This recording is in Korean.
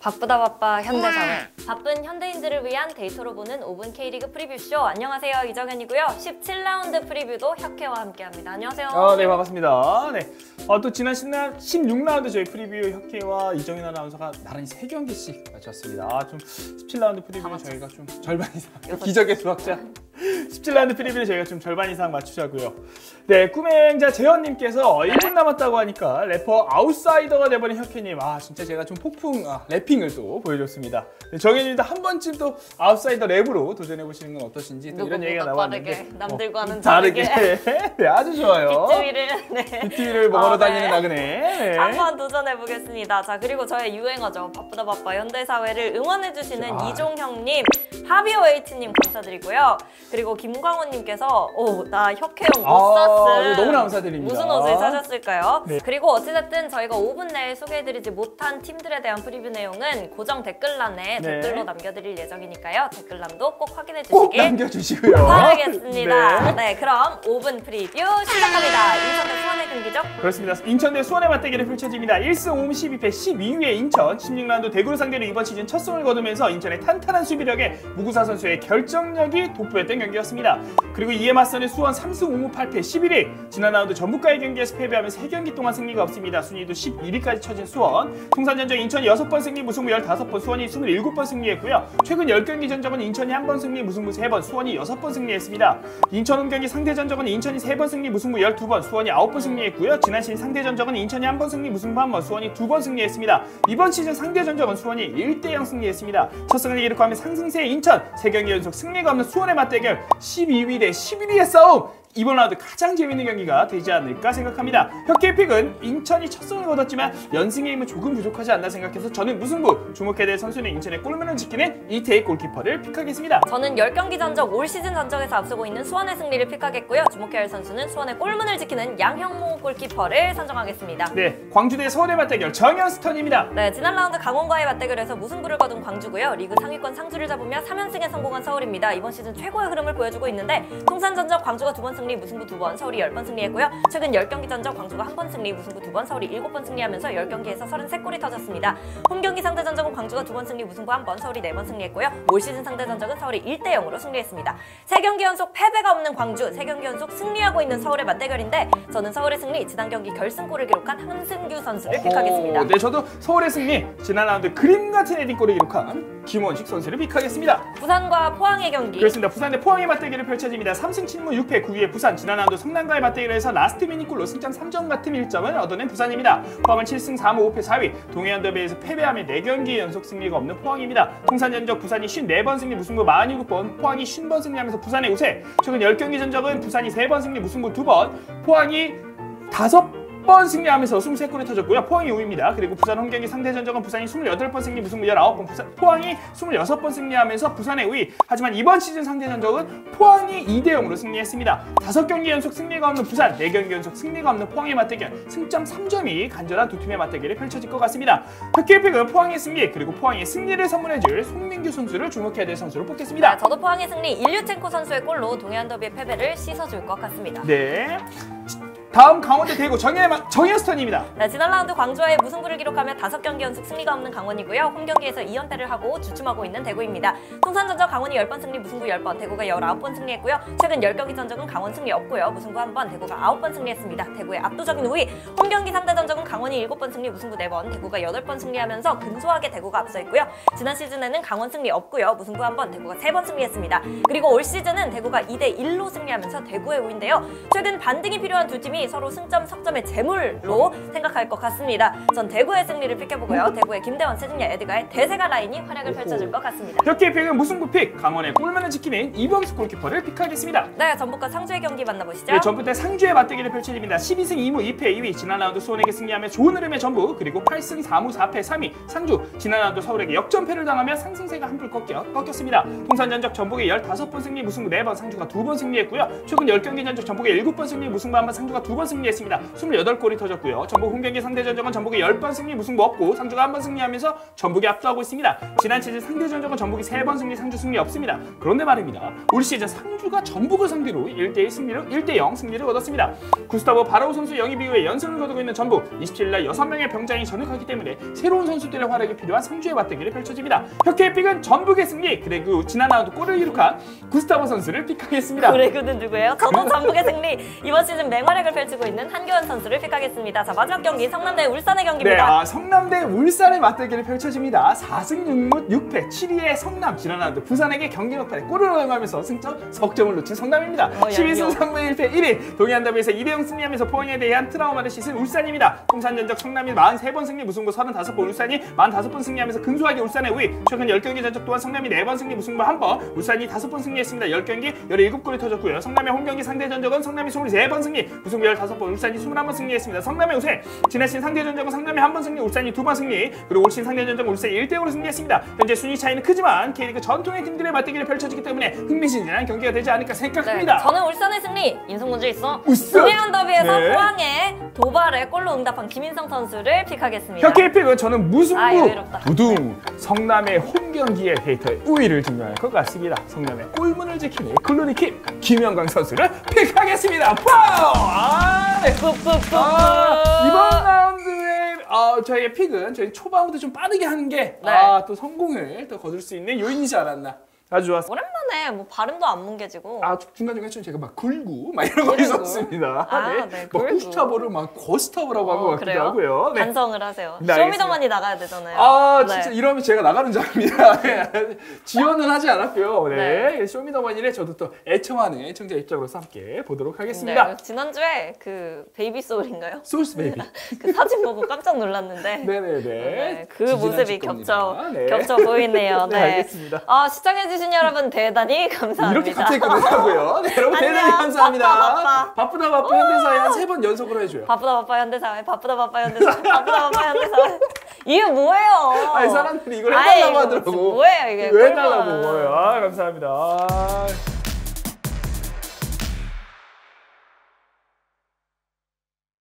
바쁘다 바빠 현대사회. 바쁜 현대인들을 위한 데이터로 보는 5분 K리그 프리뷰쇼. 안녕하세요, 이정현이고요. 17라운드 프리뷰도 혁혜와 함께합니다. 안녕하세요. 네, 반갑습니다. 네, 또 지난 16라운드 저희 프리뷰 혁혜와 이정현 아나운서가 나란히 3경기씩 마쳤습니다. 좀 17라운드 프리뷰는 저희가 좀 절반 이상, 기적의 수학자 17라운드 프리뷰는 저희가 좀 절반 이상 맞추자고요. 네, 꿈의 행자 재현님께서 1분 남았다고 하니까 래퍼 아웃사이더가 돼버린 혁혜님, 진짜 제가 좀 폭풍 래핑을 또 보여줬습니다. 네, 정현님도 한 번쯤 또 아웃사이더 랩으로 도전해보시는 건 어떠신지 또 이런 얘기가 나왔는데 남들과는 다르게 네, 아주 좋아요. 빗주위를 먹으러 다니는 나그네. 네. 한번 도전해보겠습니다. 자, 그리고 저의 유행어죠. 바쁘다 바빠 현대사회를 응원해주시는 이종형님, 하비오에이트님 감사드리고요. 그리고 김광호님께서 나 혁혜형 옷 샀음. 너무 감사드립니다. 무슨 옷을 사셨을까요? 네. 그리고 어찌됐든 저희가 5분 내에 소개해드리지 못한 팀들에 대한 프리뷰 내용은 고정 댓글란에 댓글로 남겨드릴 예정이니까요. 댓글란도 꼭 확인해주시길 꼭 남겨주시고요. 바라겠습니다. 네, 그럼 5분 프리뷰 시작합니다. 인천 대 수원의 경기죠? 그렇습니다. 인천 대 수원의 맞대결이 펼쳐집니다. 1승 5무 12패 12위의 인천, 16라운드 대구를 상대로 이번 시즌 첫 승을 거두면서 인천의 탄탄한 수비력에 무구사 선수의 결정력이 돋보였던 경기였습니다. 그리고 이에 맞서는 수원 3승 5무 8패 11위, 지난 라운드 전북과의 경기에서 패배하며 3경기 동안 승리가 없습니다. 순위도 11위까지 처진 수원. 통산 전적 인천이 6번 승리, 무승부 15번, 수원이 27번 승리했고요. 최근 10경기 전적은 인천이 1번 승리, 무승부 3번, 수원이 6번 승리했습니다. 인천 홈경기 상대 전적은 인천이 3번 승리, 무승부 12번, 수원이 9번 승리했고요. 지난 시즌 상대 전적은 인천이 1번 승리, 무승부 1번, 수원이 2번 승리했습니다. 이번 시즌 상대 전적은 수원이 1대0 승리했습니다. 첫 승을 기록하며 상승세의 인천, 3경기 연속 승리가 없는 수원의 맞대결, 12위 대 11위의 싸움! 이번 라운드 가장 재밌는 경기가 되지 않을까 생각합니다. 혁혜픽은 인천이 첫 승을 거뒀지만 연승의 힘은 조금 부족하지 않나 생각해서 저는 무승부, 주목해야 될 선수는 인천의 골문을 지키는 이태희 골키퍼를 픽하겠습니다. 저는 10경기 전적, 올 시즌 전적에서 앞서고 있는 수원의 승리를 픽하겠고요. 주목해야 할 선수는 수원의 골문을 지키는 양형모 골키퍼를 선정하겠습니다. 네, 광주 대 서울의 맞대결 정현스턴입니다. 네, 지난 라운드 강원과의 맞대결에서 무승부를 거둔 광주고요. 리그 상위권 상주를 잡으며 3연승에 성공한 서울입니다. 이번 시즌 최고의 흐름을 보여주고 있는데 통산 전적 광주가 2번 승리, 무승부 2번, 서울이 10번 승리했고요. 최근 10경기 전적 광주가 1번 승리, 무승부 2번, 서울이 7번 승리하면서 10경기에서 33골이 터졌습니다. 홈경기 상대 전적은 광주가 2번 승리, 무승부 1번, 서울이 4번 승리했고요. 올 시즌 상대 전적은 서울이 1대0으로 승리했습니다. 3경기 연속 패배가 없는 광주, 3경기 연속 승리하고 있는 서울의 맞대결인데 저는 서울의 승리, 지난 경기 결승골을 기록한 한승규 선수를 픽하겠습니다. 네, 저도 서울의 승리, 지난 라운드 그림 같은 헤딩골을 기록한 김원식 선수를 픽하겠습니다. 부산과 포항의 경기. 그렇습니다. 부산 대 포항의 맞대결이 펼쳐집니다. 3승 7무 6패 9위의 부산, 지난 라운드 성남과의 맞대결에서 라스트 미니골로 승점 3점 같은 1점을 얻어낸 부산입니다. 포항은 7승 4무 5패 4위, 동해안 더비에서 패배하며 4경기 연속 승리가 없는 포항입니다. 통산 전적 부산이 54번 승리, 무승부 47번, 포항이 50번 승리하면서 부산의 우세. 최근 10경기 전적은 부산이 3번 승리, 무승부 2번, 포항이 5번 승리하면서 23골이 터졌고요. 포항이 5위입니다. 그리고 부산 홈경기 상대 전적은 부산이 28번 승리, 무승부 19번, 포항이 26번 승리하면서 부산의 5위. 하지만 이번 시즌 상대 전적은 포항이 2대0으로 승리했습니다. 5경기 연속 승리가 없는 부산, 4경기 연속 승리가 없는 포항의 맞대결, 승점 3점이 간절한 두 팀의 맞대결이 펼쳐질 것 같습니다. 혁혜픽은 포항의 승리, 그리고 포항의 승리를 선물해줄 송민규 선수를 주목해야 될 선수로 뽑겠습니다. 네, 저도 포항의 승리, 일류첸코 선수의 골로 동해안 더비의 패배를 씻어줄 것 같습니다. 네. 다음 강원대 대구 정현스턴입니다. 네, 지난 라운드 광주와의 무승부를 기록하며 5경기 연속 승리가 없는 강원이고요. 홈경기에서 2연패를 하고 주춤하고 있는 대구입니다. 통산 전적 강원이 10번 승리, 무승부 10번, 대구가 19번 승리했고요. 최근 10경기 전적은 강원 승리 없고요. 무승부 1번, 대구가 9번 승리했습니다. 대구의 압도적인 우위. 홈경기 상대 전적은 강원이 7번 승리, 무승부 4번, 대구가 8번 승리하면서 근소하게 대구가 앞서 있고요. 지난 시즌에는 강원 승리 없고요. 무승부 1번, 대구가 3번 승리했습니다. 그리고 올 시즌은 대구가 2대1로 승리하면서 대구의 우위인데요. 최근 반등이 필요한 두 팀이 서로 승점, 석점의 재물로 생각할 것 같습니다. 전 대구의 승리를 픽해보고요. 대구의 김대원, 세징야, 에드가의 대세가 라인이 활약을 펼쳐줄 것 같습니다. 혁혜픽은 무승부 픽, 강원의 골문을 지키는 이범수 골키퍼를 픽하겠습니다. 네, 전북과 상주의 경기 만나보시죠. 네, 전북 대 상주의 맞대결이 펼쳐집니다. 12승 2무 2패 2위, 지난 라운드 수원에게 승리하며 좋은 흐름의 전북, 그리고 8승 4무 4패 3위 상주, 지난 라운드 서울에게 역전패를 당하며 상승세가 한풀 꺾였습니다. 통산 전적 전북의 15번 승리, 무승부 4번, 상주가 2번 승리했고요. 최근 10경기 전적 전북의 7번 승리, 무승부 1번, 상주가 2번 승리했습니다. 28골이 터졌고요. 전북 홈경기 상대 전적은 전북이 10번 승리 무승부 없고 상주가 1번 승리하면서 전북이 압도하고 있습니다. 지난 시즌 상대 전적은 전북이 3번 승리 상주 승리 없습니다. 그런데 말입니다. 올 시즌 상주가 전북을 상대로 1대0 승리를 거뒀습니다. 구스타보 바라오 선수 영입 이후에 연승을 거두고 있는 전북 27일날 6명의 병장이 전역하기 때문에 새로운 선수들의 활약이 필요한 상주의 맞대결이 펼쳐집니다. 혁회의 픽은 전북의 승리 그리고 지난 라운드 골을 기록한 구스타보 선수를 픽하겠습니다. 그레그는 누구예요? 저도 전북의 승리 이번 시즌 맹활약을 펼치고 있는 한교원 선수를 픽하겠습니다. 자 마지막 경기 성남대 울산의 경기입니다. 네, 성남대 울산의 맞대결이 펼쳐집니다. 4승 6무 6패 7위의 성남 지난 라운드 부산에게 경기 막판에 골을 허용하면서 승점 석점을 놓친 성남입니다. 12승 3무 1패 1위 동해안 더비에서 2대0 승리하면서 포항에 대한 트라우마를 씻은 울산입니다. 통산 전적 성남이 43번 승리 무승부 35번 울산이 45번 승리하면서 근소하게 울산의 우위. 최근 10경기 전적 또한 성남이 4번 승리 무승부 1번 울산이 5번 승리했습니다. 10경기 17골이 터졌고요. 성남의 홈경기 상대 전적은 성남이 23번 승리 무승부 15번 울산이 21번 승리했습니다. 성남의 우세. 지난 시즌 상대 전적은 성남이 1번 승리 울산이 2번 승리 그리고 올 시즌 상대 전적은 울산이 1대0으로 승리했습니다. 현재 순위 차이는 크지만 K리그 전통의 팀들의 맞대결이 펼쳐지기 때문에 흥미진진한 경기가 되지 않을까 생각합니다. 네, 저는 울산의 승리 인성문제 있어 우승! 동해안 더비에서 네. 포항에 도발에 골로 응답한 김인성 선수를 픽하겠습니다. 혁의 픽은 저는 무승부 여유롭다. 두둥 성남의 홈경기의 데이터의 우위를 증명할 것 같습니다. 성남의 골문을 지키는 클로니킴 김영광 선수를 픽하겠습니다. 네. 이번 라운드의 저희의 픽은 저희 초반부터 좀 빠르게 하는 게 또 성공을 더 거둘 수 있는 요인이지 않았나. 아주 좋았습니다. 오랜만에 뭐 발음도 안 뭉개지고 중간중간 좀 제가 막 굴구 막 이런 거 있었습니다. 네, 뭐 굴구. 구스타보를 막 고스타보라고 한 것 같기도 그래요? 하고요. 네. 반성을 하세요. 네, 쇼미더머니 나가야 되잖아요. 진짜 이러면 제가 나가는 줄 압니다. 지원은 하지 않았고요. 네. 쇼미더머니를 저도 또 애청하는 애청자 입장으로서 함께 보도록 하겠습니다. 네, 지난주에 그 베이비 소울인가요? 소울스 베이비. 그 사진 보고 깜짝 놀랐는데 네네네. 네, 그 지지난 모습이 주 겁니다. 겹쳐 보이네요. 네, 알겠습니다. 시청해주신 여러분 대단히 감사합니다. 이렇게 갑자기 끝내자고요. 네, 여러분 대단히 안녕. 감사합니다. 바쁘다 현대사에 한 3번 연속으로 해줘요. 바쁘다 바빠 현대사회 바쁘다 바빠 현대사회 바쁘다 바빠 현대사회 이게 뭐예요? 아니 사람들이 이걸 해달라고 하더라고. 뭐예요 이게? 왜 해달라고. 감사합니다.